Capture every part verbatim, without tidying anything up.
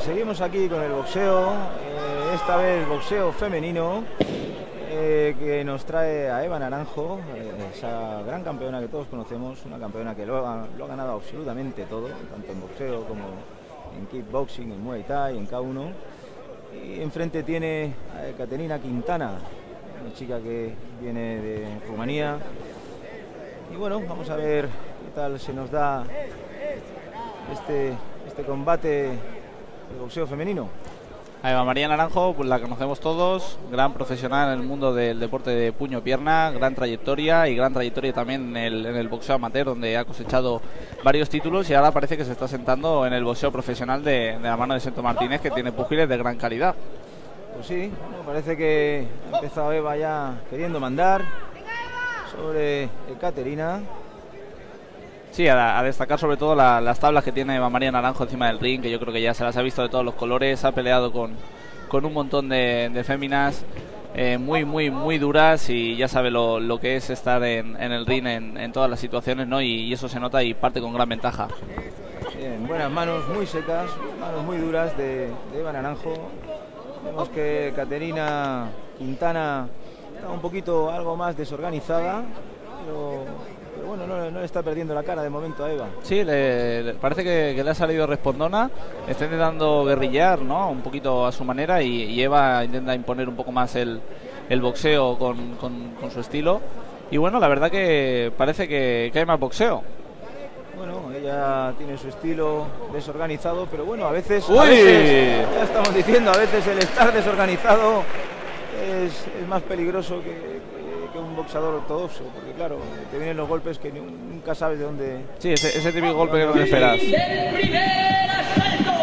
seguimos aquí con el boxeo, eh, esta vez boxeo femenino, eh, que nos trae a Eva Naranjo, eh, esa gran campeona que todos conocemos, una campeona que lo ha, lo ha ganado absolutamente todo, tanto en boxeo como en kickboxing, en Muay Thai, en K uno. Y enfrente tiene a Ekaterina Quintana, una chica que viene de Rumanía. Y bueno, vamos a ver qué tal se nos da este, este combate de boxeo femenino. A Eva María Naranjo, pues la conocemos todos, gran profesional en el mundo del deporte de puño-pierna, gran trayectoria y gran trayectoria también en el, en el boxeo amateur, donde ha cosechado varios títulos y ahora parece que se está sentando en el boxeo profesional de, de la mano de Sento Martínez, que tiene púgiles de gran calidad. Pues sí, bueno, parece que ha empezado Eva ya queriendo mandar sobre Ekaterina. Sí, a, a destacar sobre todo la, las tablas que tiene Eva María Naranjo encima del ring, que yo creo que ya se las ha visto de todos los colores, ha peleado con, con un montón de, de féminas eh, muy, muy, muy duras y ya sabe lo, lo que es estar en, en el ring en, en todas las situaciones, ¿no? Y, y eso se nota y parte con gran ventaja. Bien, buenas manos muy secas, manos muy duras de, de Eva Naranjo. Vemos que Ekaterina Quintana está un poquito algo más desorganizada, pero... Pero bueno, no, no le está perdiendo la cara de momento a Eva. Sí, le, le parece que, que le ha salido respondona, está intentando guerrillar, ¿no? Un poquito a su manera y, y Eva intenta imponer un poco más el, el boxeo con, con, con su estilo. Y bueno, la verdad que parece que, que hay más boxeo. Bueno, ella tiene su estilo desorganizado, pero bueno, a veces, ¡Uy! a veces ya estamos diciendo, a veces el estar desorganizado es, es más peligroso que... que un boxeador ortodoxo, porque claro, te vienen los golpes que nunca sabes de dónde... Sí, ese, ese típico golpe que no te esperas. ¡El primer asalto!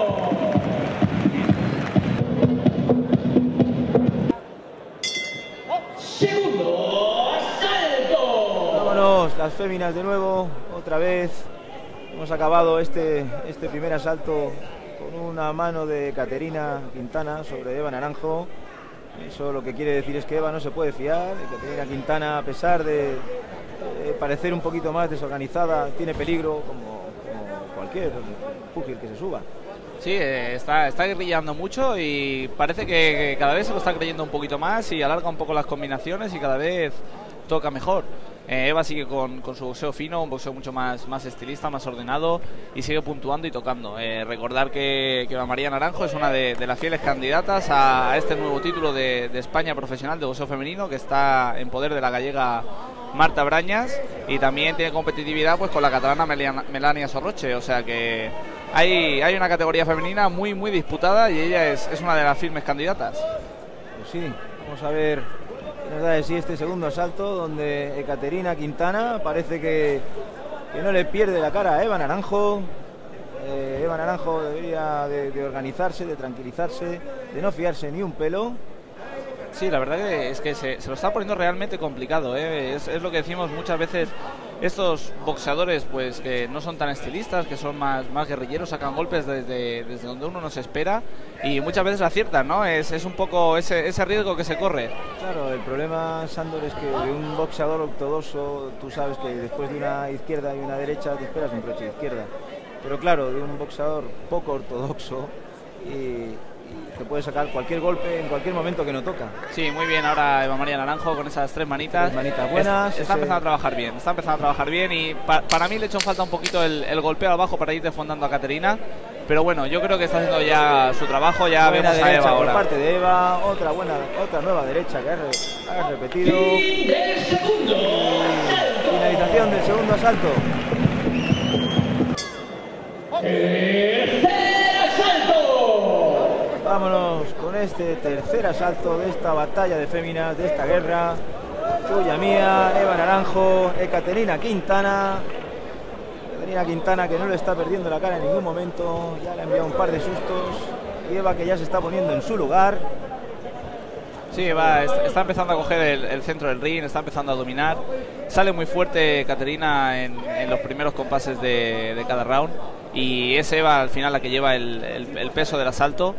¡Segundo asalto! Vámonos, las féminas de nuevo, otra vez. Hemos acabado este, este primer asalto con una mano de Ekaterina Quintana sobre Eva Naranjo. Eso lo que quiere decir es que Eva no se puede fiar, que Ekaterina Quintana, a pesar de eh, parecer un poquito más desorganizada, tiene peligro como, como cualquier púgil que se suba. Sí, eh, está, está guerrillando mucho y parece que, que cada vez se lo está creyendo un poquito más y alarga un poco las combinaciones y cada vez toca mejor. Eh, Eva sigue con, con su boxeo fino, un boxeo mucho más, más estilista, más ordenado y sigue puntuando y tocando. Eh, recordar que, que Eva María Naranjo es una de, de las fieles candidatas a, a este nuevo título de, de España profesional de boxeo femenino, que está en poder de la gallega Marta Brañas, y también tiene competitividad pues con la catalana Melania, Melania Sorroche, o sea que hay, hay una categoría femenina muy muy disputada y ella es, es una de las firmes candidatas. Pues sí, vamos a ver qué nos da de sí este segundo asalto, donde Ekaterina Quintana parece que, que no le pierde la cara a Eva Naranjo. eh, Eva Naranjo debería de, de organizarse, de tranquilizarse, de no fiarse ni un pelo. Sí, la verdad que es que se, se lo está poniendo realmente complicado, ¿eh? es, es lo que decimos muchas veces, estos boxeadores pues que no son tan estilistas, que son más, más guerrilleros, sacan golpes desde, desde donde uno no se espera y muchas veces aciertan, ¿no? Es, es un poco ese, ese riesgo que se corre. Claro, el problema, Sándor, es que de un boxeador ortodoxo tú sabes que después de una izquierda y una derecha te esperas un broche de izquierda, pero claro, de un boxeador poco ortodoxo y... te puede sacar cualquier golpe en cualquier momento que no toca. Sí, muy bien ahora Eva María Naranjo con esas tres manitas. Tres manitas buenas. Es, está ese... empezando a trabajar bien, está empezando a trabajar bien y pa, para mí le he hecho falta un poquito el, el golpeo abajo para ir desfondando a Ekaterina. Pero bueno, yo creo que está haciendo ya su trabajo, ya buena vemos a Eva por ahora. Por parte de Eva, otra buena, otra nueva derecha que ha, re, ha repetido. Fin del segundo asalto. Finalización del segundo asalto. Tercer asalto. Vámonos con este tercer asalto de esta batalla de féminas, de esta guerra. Tuya mía, Eva Naranjo, Ekaterina Quintana. Ekaterina Quintana que no le está perdiendo la cara en ningún momento, ya le ha enviado un par de sustos. Y Eva que ya se está poniendo en su lugar. Sí, va, está empezando a coger el, el centro del ring, está empezando a dominar. Sale muy fuerte Ekaterina en, en los primeros compases de, de cada round. Y es Eva al final la que lleva el, el, el peso del asalto.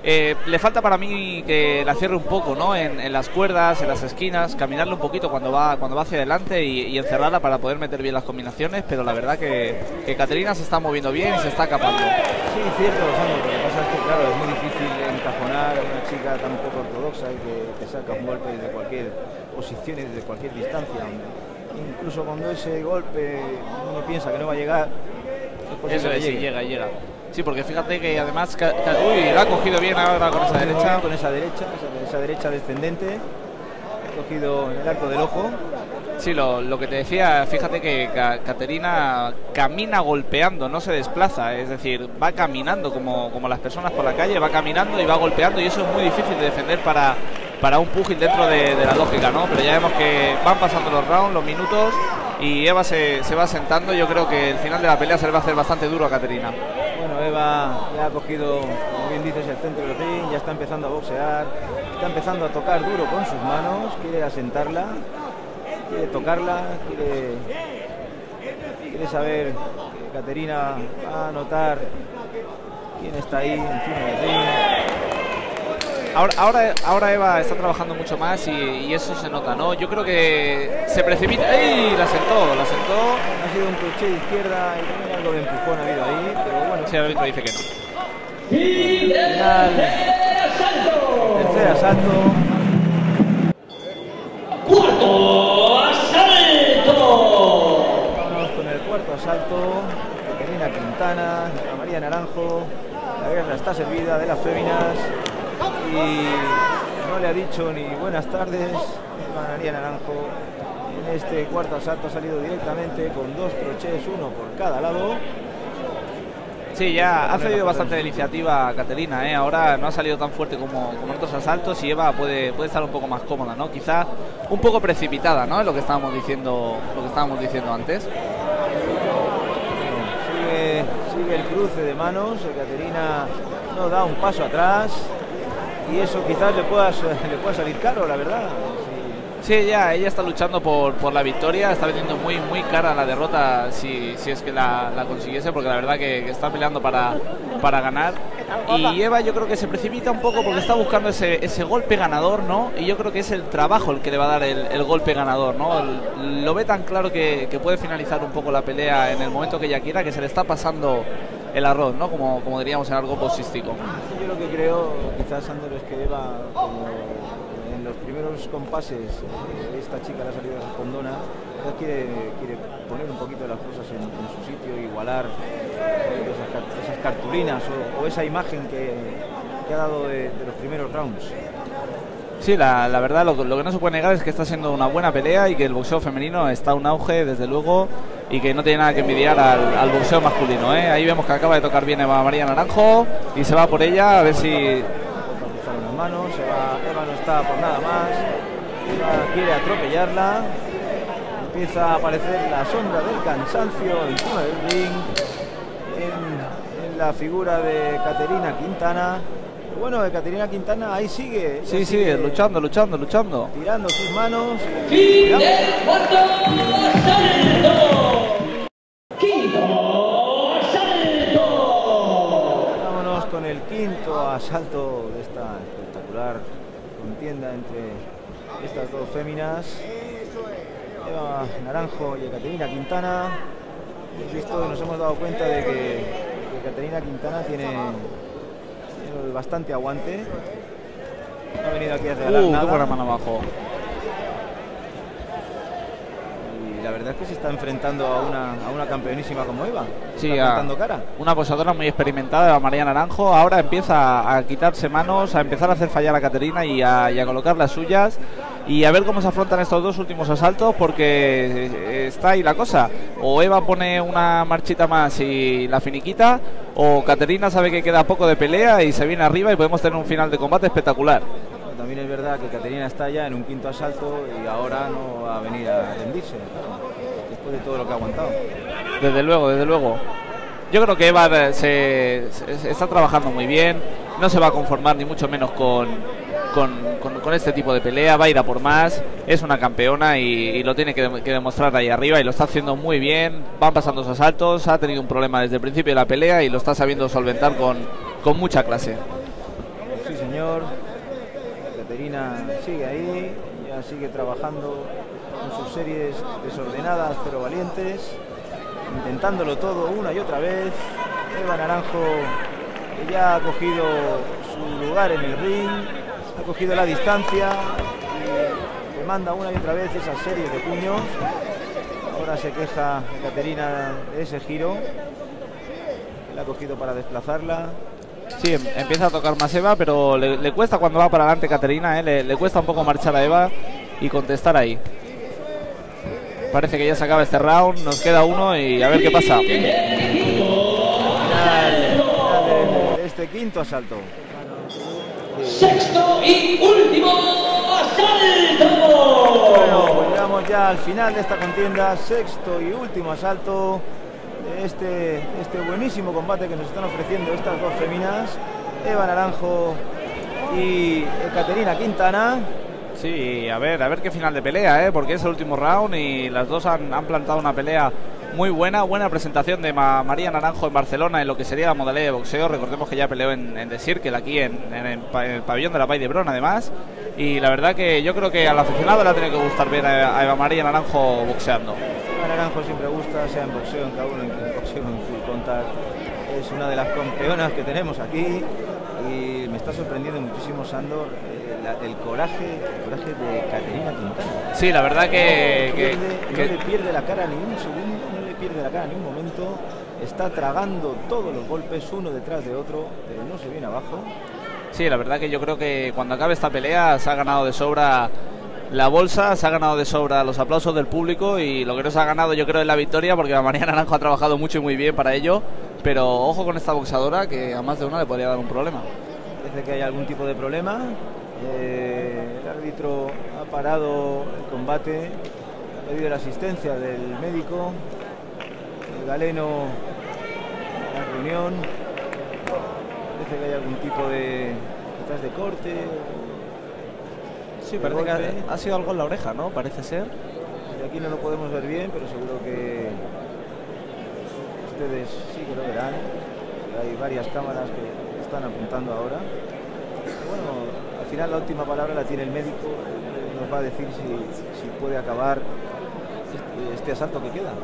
Eh, le falta para mí que la cierre un poco, ¿no? En, en las cuerdas, en las esquinas, caminarle un poquito cuando va cuando va hacia adelante y, y encerrarla para poder meter bien las combinaciones, pero la verdad que, que Caterina se está moviendo bien y se está capando. Sí, cierto, Sandro, lo que pasa es que, claro, es muy difícil encajonar a una chica tan poco ortodoxa y que, que saca un golpe desde cualquier posición y desde cualquier distancia. Incluso cuando ese golpe uno piensa que no va a llegar, es Eso que es, llegue. sí, llega, llega. Sí, porque fíjate que además, ca, ca, uy, la ha cogido bien ahora con esa derecha. Con esa derecha, esa, esa derecha descendente, ha cogido en el arco del ojo. Sí, lo, lo que te decía, fíjate que Ca, Caterina camina golpeando, no se desplaza, es decir, va caminando como, como las personas por la calle, va caminando y va golpeando, y eso es muy difícil de defender para, para un púgil dentro de, de la lógica, ¿no? Pero ya vemos que van pasando los rounds, los minutos, y Eva se, se va sentando. Yo creo que el final de la pelea se le va a hacer bastante duro a Caterina. Bueno, Eva ya ha cogido, como bien dices, el centro del ring, ya está empezando a boxear, está empezando a tocar duro con sus manos, quiere asentarla, quiere tocarla, quiere, quiere saber que Caterina va a notar quién está ahí encima del ring. Ahora, ahora, ahora Eva está trabajando mucho más y, y eso se nota, ¿no? Yo creo que se precipita. ¡Ey! La sentó, la sentó. Ha sido un crochet de izquierda y también algo de empujón ha habido ahí, pero bueno. Sí, el árbitro dice que no. Y tercer asalto. Tercer asalto. Cuarto asalto. Vamos con el cuarto asalto. Caterina Quintana, María Naranjo. La guerra está servida de las féminas. Y no le ha dicho ni buenas tardes María Naranjo. En este cuarto asalto ha salido directamente con dos crochets, uno por cada lado. Sí, ya ha cedido bastante de iniciativa a Caterina, ¿eh? Ahora no ha salido tan fuerte como, como en otros asaltos y Eva puede, puede estar un poco más cómoda, ¿no? Quizá un poco precipitada, ¿no? Es lo que estábamos diciendo, lo que estábamos diciendo antes. Sigue, sigue el cruce de manos. Caterina no da un paso atrás. Y eso quizás le pueda, le pueda salir caro, la verdad. Sí, ella, ella está luchando por, por la victoria, está vendiendo muy muy cara la derrota si, si es que la, la consiguiese, porque la verdad que, que está peleando para, para ganar. Y Eva yo creo que se precipita un poco porque está buscando ese, ese golpe ganador, ¿no? Y yo creo que es el trabajo el que le va a dar el, el golpe ganador, ¿no? El, lo ve tan claro que, que puede finalizar un poco la pelea en el momento que ella quiera, que se le está pasando el arroz, ¿no? Como, como diríamos en algo posístico. Yo lo que creo, quizás, Sandro, es que Eva, como en los primeros compases, eh, esta chica le ha salido respondona, quiere, quiere poner un poquito las cosas en, en su sitio, igualar esas, esas cartulinas o, o esa imagen que, que ha dado de, de los primeros rounds. Sí, la, la verdad, lo, lo que no se puede negar es que está siendo una buena pelea y que el boxeo femenino está a un auge, desde luego, y que no tiene nada que envidiar al, al boxeo masculino, ¿eh? Ahí vemos que acaba de tocar bien Eva María Naranjo y se va por ella, a ver si... Las manos, Eva, Eva no está por nada más, Eva quiere atropellarla, empieza a aparecer la sombra del cansancio encima del ring, en, en la figura de Caterina Quintana. Bueno, de Caterina Quintana ahí sigue. Sí, sigue sí, luchando, luchando, luchando. Tirando sus manos. Fin del cuarto asalto. Quinto asalto. Vámonos con el quinto asalto de esta espectacular contienda entre estas dos féminas, Eva Naranjo y Caterina Quintana. Hemos visto y nos hemos dado cuenta de que, que Caterina Quintana tiene, tiene bastante aguante. No ha venido aquí a regalar Uh, nada. qué buena mano abajo. Y la verdad es que se está enfrentando a una, a una campeonísima como Eva. Sí, está a plantando cara. una posadora muy experimentada, María Naranjo. Ahora empieza a quitarse manos, a empezar a hacer fallar a Caterina y a, y a colocar las suyas. Y a ver cómo se afrontan estos dos últimos asaltos, porque está ahí la cosa. O Eva pone una marchita más y la finiquita, o Caterina sabe que queda poco de pelea y se viene arriba y podemos tener un final de combate espectacular. También es verdad que Caterina está ya en un quinto asalto y ahora no va a venir a rendirse, después de todo lo que ha aguantado. Desde luego, desde luego. Yo creo que Eva se, se, se está trabajando muy bien, no se va a conformar ni mucho menos con, con, con, con este tipo de pelea, va a ir a por más, es una campeona y, y lo tiene que, que demostrar ahí arriba y lo está haciendo muy bien, van pasando sus asaltos, ha tenido un problema desde el principio de la pelea y lo está sabiendo solventar con, con mucha clase. señor. Caterina sigue ahí, ya sigue trabajando con sus series desordenadas pero valientes, intentándolo todo una y otra vez. Eva Naranjo, que ya ha cogido su lugar en el ring, ha cogido la distancia y le manda una y otra vez esas series de puños. Ahora se queja Caterina de ese giro que la ha cogido para desplazarla. Sí, empieza a tocar más Eva, pero le, le cuesta cuando va para adelante Caterina, ¿eh? le, le cuesta un poco marchar a Eva y contestar ahí. Parece que ya se acaba este round, nos queda uno y a ver qué pasa. Este quinto asalto. Sexto y último asalto. Bueno, pues llegamos ya al final de esta contienda, sexto y último asalto de este, este buenísimo combate que nos están ofreciendo estas dos feminas, Eva Naranjo y Caterina Quintana. Sí, a ver, a ver qué final de pelea, ¿eh? Porque es el último round y las dos han, han plantado una pelea muy buena, buena presentación de Ma María Naranjo en Barcelona en lo que sería la modalidad de boxeo. Recordemos que ya peleó en, en The Circle, aquí en, en, el, en el pabellón de la Vall d'Hebron además, y la verdad que yo creo que al aficionado le ha tenido que gustar ver a, a Eva María Naranjo boxeando. Eva Naranjo siempre gusta, sea en boxeo, en K uno, en boxeo, en full contact. Es una de las campeonas que tenemos aquí y me está sorprendiendo muchísimo, Sandor, eh, la, el coraje el coraje de Caterina Quintana. Sí, la verdad que, no, que, pierde, que... no le pierde la cara ni un segundo, no le pierde la cara ni un momento, está tragando todos los golpes uno detrás de otro, pero no se viene abajo. Sí, la verdad que yo creo que cuando acabe esta pelea se ha ganado de sobra la bolsa, se ha ganado de sobra los aplausos del público y lo que no se ha ganado yo creo es la victoria, porque María Naranjo ha trabajado mucho y muy bien para ello, pero ojo con esta boxeadora que a más de una le podría dar un problema. Parece que hay algún tipo de problema. Eh, el árbitro ha parado el combate, ha pedido la asistencia del médico, el galeno, la reunión. Parece que hay algún tipo de, quizás de corte. Sí, parece que ha, ha sido algo en la oreja, ¿no? Parece ser. De aquí no lo podemos ver bien, pero seguro que ustedes sí que lo verán. Hay varias cámaras que están apuntando ahora. Bueno, al final la última palabra la tiene el médico, nos va a decir si, si puede acabar este, este asalto que queda.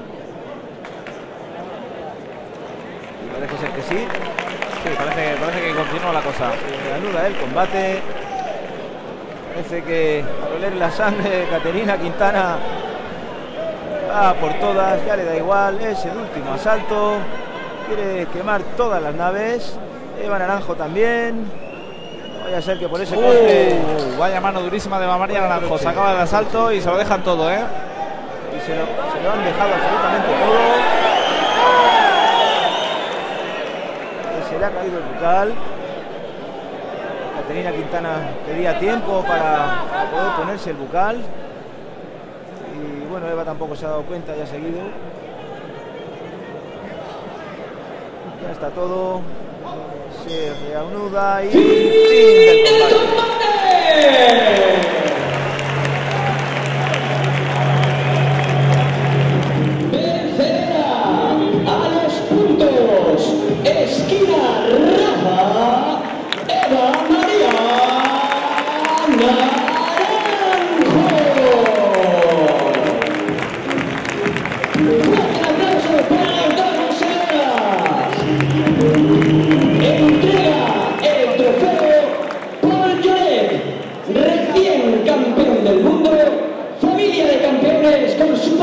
Y parece ser que sí. Sí, parece, parece que continúa la cosa. Se reanuda el combate. Parece que al oler la sangre, Caterina Quintana va por todas, ya le da igual, es el último asalto. Quiere quemar todas las naves. Eva Naranjo también. Vaya a ser que por ese corte. Uh, vaya mano durísima de María Naranjo. Se acaba el asalto y se lo dejan todo, ¿eh? Y se lo, se lo han dejado absolutamente todo. Y se le ha caído el bucal. Caterina Quintana pedía tiempo para, para poder ponerse el bucal. Y bueno, Eva tampoco se ha dado cuenta, ya ha seguido. Ya está todo. Se reanuda y fin del combate. Vencedora a los puntos. Esquina Rafa. Eva María Naranjo. Fuerte aplauso para las dos boxeadoras. Entrega el trofeo Paul Lloret, recién campeón del mundo, familia de campeones con su